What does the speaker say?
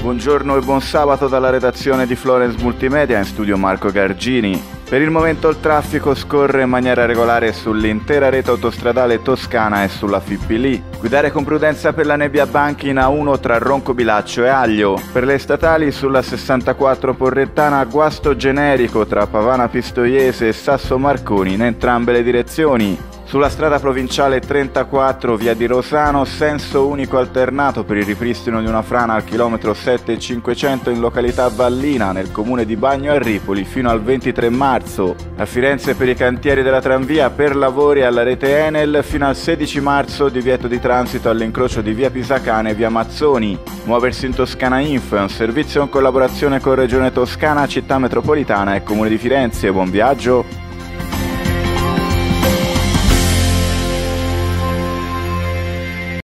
Buongiorno e buon sabato dalla redazione di Florence Multimedia, in studio Marco Gargini. Per il momento il traffico scorre in maniera regolare sull'intera rete autostradale toscana e sulla Fipili. Guidare con prudenza per la nebbia Banchi in A1 tra Roncobilaccio e Aglio. Per le statali sulla 64 Porrettana guasto generico tra Pavana Pistoiese e Sasso Marconi in entrambe le direzioni. Sulla strada provinciale 34 via di Rosano, senso unico alternato per il ripristino di una frana al chilometro 7,500 in località Vallina, nel comune di Bagno a Ripoli, fino al 23 marzo. A Firenze per i cantieri della tranvia per lavori alla rete Enel, fino al 16 marzo divieto di transito all'incrocio di via Pisacane e via Mazzoni. Muoversi in Toscana Info è un servizio in collaborazione con Regione Toscana, Città Metropolitana e Comune di Firenze. Buon viaggio!